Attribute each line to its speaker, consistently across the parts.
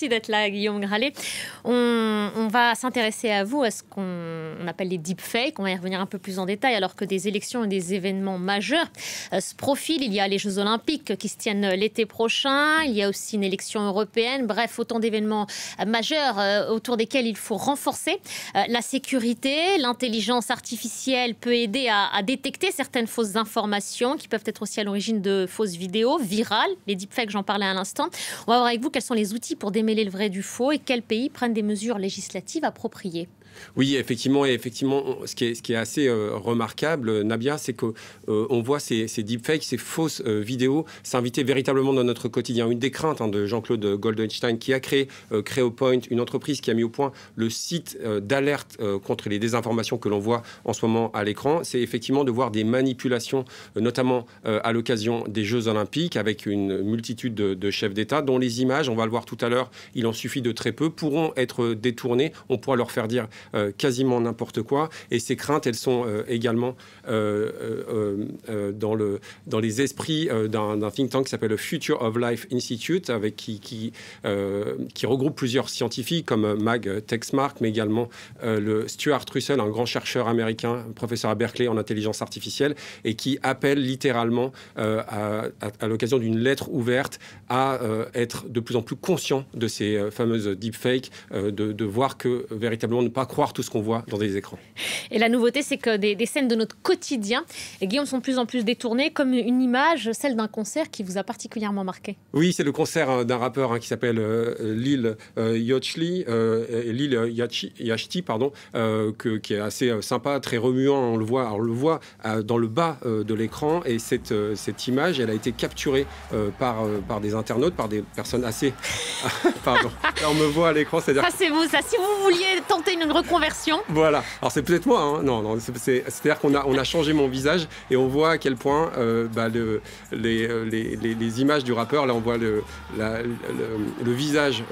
Speaker 1: Merci d'être là, Guillaume Gralet. On va s'intéresser à vous, à ce qu'on appelle les deepfakes. On va y revenir un peu plus en détail, alors que des élections et des événements majeurs se profilent. Il y a les Jeux Olympiques qui se tiennent l'été prochain. Il y a aussi une élection européenne. Bref, autant d'événements majeurs autour desquels il faut renforcer la sécurité. L'intelligence artificielle peut aider à détecter certaines fausses informations qui peuvent être aussi à l'origine de fausses vidéos virales. Les deepfakes, j'en parlais à l'instant. On va voir avec vous quels sont les outils pour démêler le vrai du faux et quels pays prennent des mesures législatives appropriées.
Speaker 2: Oui, effectivement, ce qui est assez remarquable, Nabia, c'est qu'on voit ces deepfakes, ces fausses vidéos s'inviter véritablement dans notre quotidien. Une des craintes de Jean-Claude Goldenstein, qui a créé Creopoint, une entreprise qui a mis au point le site d'alerte contre les désinformations que l'on voit en ce moment à l'écran, c'est effectivement de voir des manipulations, notamment à l'occasion des Jeux Olympiques, avec une multitude de chefs d'État, dont les images, on va le voir tout à l'heure, il en suffit de très peu, pourront être détournées. On pourra leur faire dire quasiment n'importe quoi. Et ces craintes, elles sont également dans les esprits d'un think tank qui s'appelle le Future of Life Institute, avec qui regroupe plusieurs scientifiques comme Mag Texmark, mais également le Stuart Russell, un grand chercheur américain, professeur à Berkeley en intelligence artificielle, et qui appelle littéralement à l'occasion d'une lettre ouverte à être de plus en plus conscient de ces fameuses deepfakes, de voir que véritablement ne pas croire tout ce qu'on voit dans des écrans.
Speaker 1: Et la nouveauté, c'est que des scènes de notre quotidien, Guillaume, sont de plus en plus détournées, comme une image, celle d'un concert qui vous a particulièrement marqué.
Speaker 2: Oui, c'est le concert d'un rappeur qui s'appelle Lil Yachty, qui est assez sympa, très remuant. On le voit dans le bas de l'écran, et cette image, elle a été capturée par des internautes, par des personnes assez... Pardon, là, on me voit à l'écran, c'est-à-dire...
Speaker 1: Ça, c'est vous, ça. Si vous vouliez tenter une reconversion...
Speaker 2: Voilà. Alors, c'est peut-être moi, hein. Non, c'est-à-dire qu'on a changé mon visage, et on voit à quel point les images du rappeur, là, on voit le visage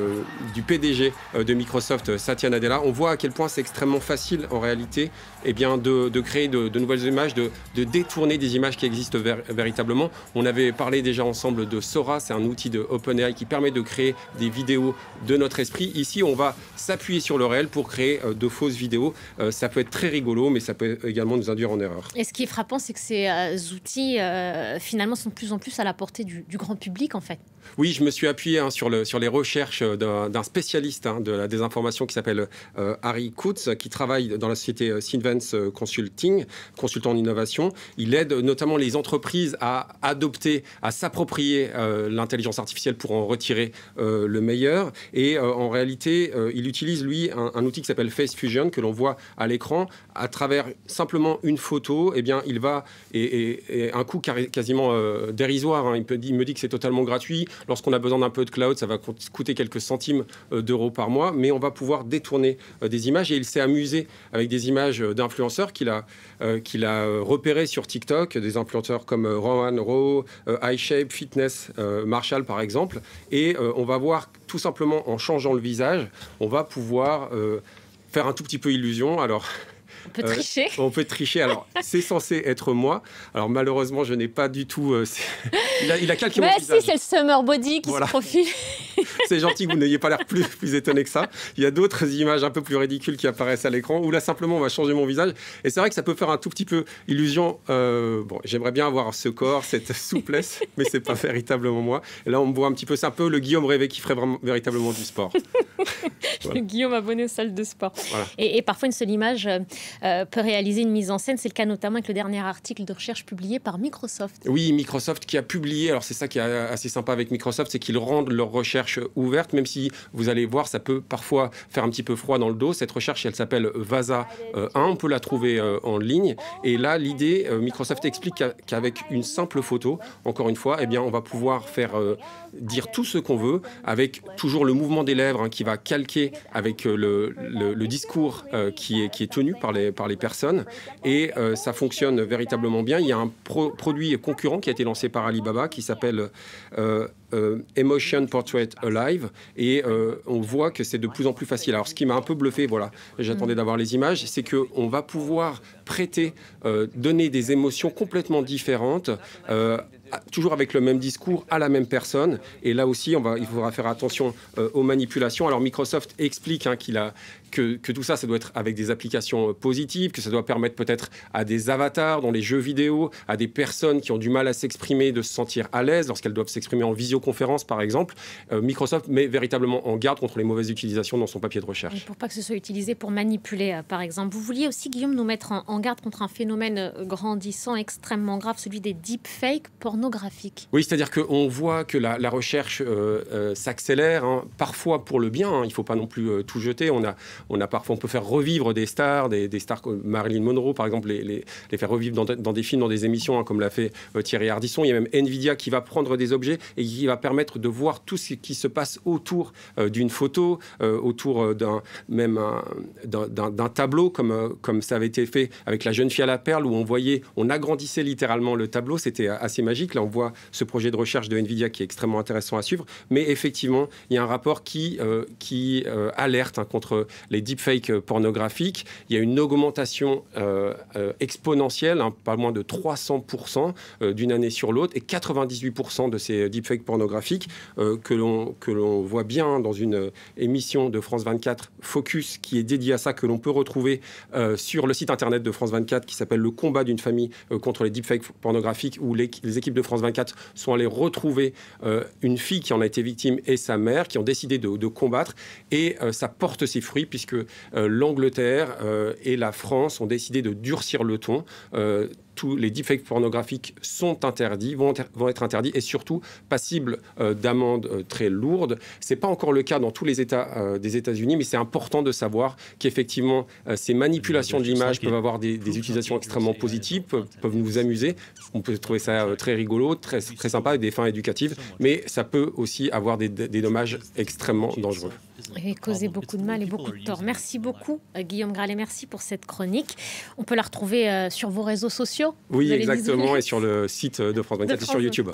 Speaker 2: du PDG de Microsoft, Satya Nadella. On voit à quel point c'est extrêmement facile, en réalité, de créer de nouvelles images, de détourner des images qui existent véritablement. On avait parlé déjà ensemble de Sora, c'est un outil de OpenAI qui permet de créer des vidéos de notre esprit. Ici, on va s'appuyer sur le réel pour créer de fausses vidéos. Ça peut être très rigolo, mais ça peut également nous induire en erreur.
Speaker 1: Et ce qui est frappant, c'est que ces outils, finalement, sont de plus en plus à la portée du grand public, en fait.
Speaker 2: Oui, je me suis appuyé sur les recherches d'un spécialiste de la désinformation qui s'appelle Harry Kutz, qui travaille dans la société Synvents Consulting, consultant en innovation. Il aide notamment les entreprises à adopter, à s'approprier l'intelligence artificielle pour en retirer le meilleur. Et en réalité, il utilise, lui, un outil qui s'appelle Face Fusion, que l'on voit à l'écran. À travers simplement une photo, il va, et un coût quasiment dérisoire, il me dit que c'est totalement gratuit. Lorsqu'on a besoin d'un peu de cloud, ça va coûter quelques centimes d'euros par mois, mais on va pouvoir détourner des images. Et il s'est amusé avec des images d'influenceurs qu'il a repérées sur TikTok, des influenceurs comme Rowan Rowe, iShape, Fitness, Marshall par exemple. Et on va voir tout simplement, en changeant le visage, on va pouvoir faire un tout petit peu illusion. Alors...
Speaker 1: On peut tricher.
Speaker 2: On peut tricher. Alors, c'est censé être moi. Alors, malheureusement, je n'ai pas du tout... Il a calqué mon visage.
Speaker 1: Mais si, c'est le summer body qui se profile.
Speaker 2: C'est gentil que vous n'ayez pas l'air plus étonné que ça. Il y a d'autres images un peu plus ridicules qui apparaissent à l'écran, où là, simplement, on va changer mon visage. Et c'est vrai que ça peut faire un tout petit peu illusion. J'aimerais bien avoir ce corps, cette souplesse, mais c'est pas véritablement moi. Et là, on me voit un petit peu... C'est un peu le Guillaume rêvé qui ferait véritablement du sport.
Speaker 1: Voilà. Le Guillaume abonné aux salles de sport.
Speaker 2: Voilà.
Speaker 1: Et parfois, une seule image... peut réaliser une mise en scène. C'est le cas notamment avec le dernier article de recherche publié par Microsoft.
Speaker 2: Oui, Microsoft qui a publié, alors c'est ça qui est assez sympa avec Microsoft, c'est qu'ils rendent leur recherche ouverte, même si vous allez voir, ça peut parfois faire un petit peu froid dans le dos. Cette recherche, elle s'appelle VASA 1, on peut la trouver en ligne. Et là, l'idée, Microsoft explique qu'avec une simple photo, encore une fois, on va pouvoir faire dire tout ce qu'on veut, avec toujours le mouvement des lèvres qui va calquer avec le discours qui est tenu par les personnes, et ça fonctionne véritablement bien. Il y a un produit concurrent qui a été lancé par Alibaba qui s'appelle Emotion Portrait Alive, et on voit que c'est de plus en plus facile. Alors, ce qui m'a un peu bluffé, voilà, j'attendais d'avoir les images, c'est qu'on va pouvoir prêter, donner des émotions complètement différentes, toujours avec le même discours à la même personne. Et là aussi, il faudra faire attention aux manipulations. Alors Microsoft explique que tout ça, ça doit être avec des applications positives, que ça doit permettre peut-être à des avatars dans les jeux vidéo, à des personnes qui ont du mal à s'exprimer, de se sentir à l'aise lorsqu'elles doivent s'exprimer en visioconférence, par exemple. Microsoft met véritablement en garde contre les mauvaises utilisations dans son papier de recherche.
Speaker 1: Et pour pas que ce soit utilisé pour manipuler, par exemple. Vous vouliez aussi, Guillaume, nous mettre en garde contre un phénomène grandissant, extrêmement grave, celui des deepfakes pornographiques.
Speaker 2: Oui, c'est-à-dire qu'on voit que la recherche s'accélère, hein, parfois pour le bien, hein, il ne faut pas non plus tout jeter. On peut faire revivre des stars, des stars comme Marilyn Monroe, par exemple, les faire revivre dans des films, dans des émissions, hein, comme l'a fait Thierry Ardisson. Il y a même Nvidia qui va prendre des objets et qui va permettre de voir tout ce qui se passe autour d'une photo, autour d'un tableau, comme ça avait été fait avec La jeune fille à la perle, où on agrandissait littéralement le tableau. C'était assez magique. Là, on voit ce projet de recherche de Nvidia qui est extrêmement intéressant à suivre. Mais effectivement, il y a un rapport qui alerte, hein, contre les deepfakes pornographiques. Il y a une augmentation exponentielle, hein, pas moins de 300% d'une année sur l'autre, et 98% de ces deepfakes pornographiques que l'on voit bien dans une émission de France 24, Focus, qui est dédiée à ça, que l'on peut retrouver sur le site internet de France 24, qui s'appelle Le combat d'une famille contre les deepfakes pornographiques, où les équipes de France 24 sont allées retrouver une fille qui en a été victime et sa mère, qui ont décidé de combattre, et ça porte ses fruits, puisque l'Angleterre et la France ont décidé de durcir le ton. Tous les deepfakes pornographiques sont interdits, vont être interdits, et surtout passibles d'amendes très lourdes. Ce n'est pas encore le cas dans tous les États des États-Unis, mais c'est important de savoir qu'effectivement, ces manipulations de l'image peuvent avoir des utilisations extrêmement positives, peuvent nous amuser. On peut trouver ça très rigolo, très sympa, avec des fins éducatives, mais ça peut aussi avoir des dommages extrêmement dangereux.
Speaker 1: Et causer beaucoup de mal et beaucoup de tort. Merci beaucoup, Guillaume Gralet, merci pour cette chronique. On peut la retrouver sur vos réseaux sociaux.
Speaker 2: Oui, exactement, et sur le site de France 24 et sur YouTube.